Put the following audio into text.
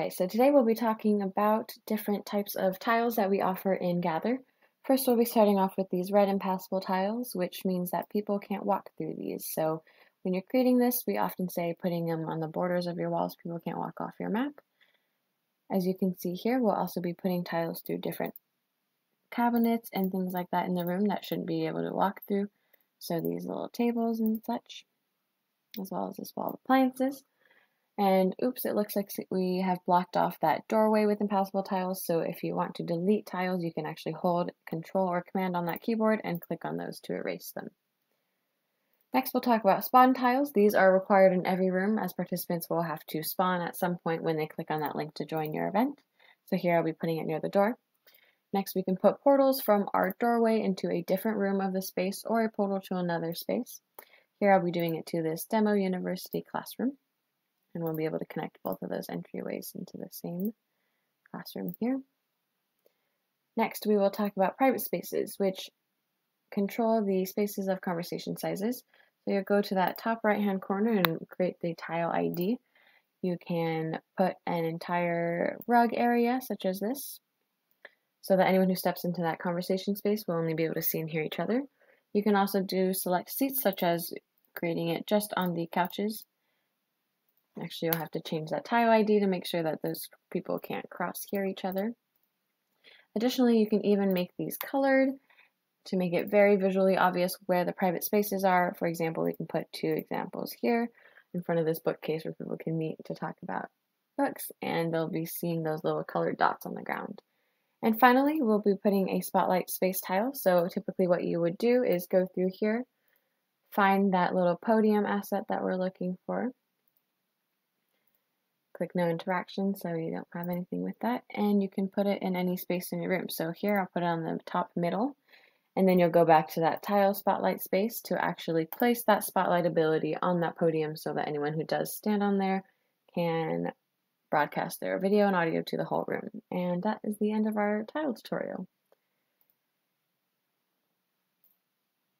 Alright, so today we'll be talking about different types of tiles that we offer in Gather. First, we'll be starting off with these red impassable tiles, which means that people can't walk through these. So when you're creating this, we often say putting them on the borders of your walls, people can't walk off your map. As you can see here, we'll also be putting tiles through different cabinets and things like that in the room that shouldn't be able to walk through. So these little tables and such, as well as this wall of appliances. And oops, it looks like we have blocked off that doorway with impassable tiles, so if you want to delete tiles, you can actually hold Control or Command on that keyboard and click on those to erase them. Next, we'll talk about spawn tiles. These are required in every room, as participants will have to spawn at some point when they click on that link to join your event. So here I'll be putting it near the door. Next, we can put portals from our doorway into a different room of the space or a portal to another space. Here I'll be doing it to this demo university classroom. And we'll be able to connect both of those entryways into the same classroom here. Next, we will talk about private spaces, which control the spaces of conversation sizes. So you'll go to that top right-hand corner and create the tile ID. You can put an entire rug area, such as this, so that anyone who steps into that conversation space will only be able to see and hear each other. You can also do select seats, such as creating it just on the couches. Actually, you'll have to change that tile ID to make sure that those people can't cross-hear each other. Additionally, you can even make these colored to make it very visually obvious where the private spaces are. For example, we can put two examples here in front of this bookcase where people can meet to talk about books, and they'll be seeing those little colored dots on the ground. And finally, we'll be putting a spotlight space tile. So typically what you would do is go through here, find that little podium asset that we're looking for, click no interaction so you don't have anything with that, and you can put it in any space in your room. So here I'll put it on the top middle, and then you'll go back to that tile spotlight space to actually place that spotlight ability on that podium so that anyone who does stand on there can broadcast their video and audio to the whole room. And that is the end of our tile tutorial.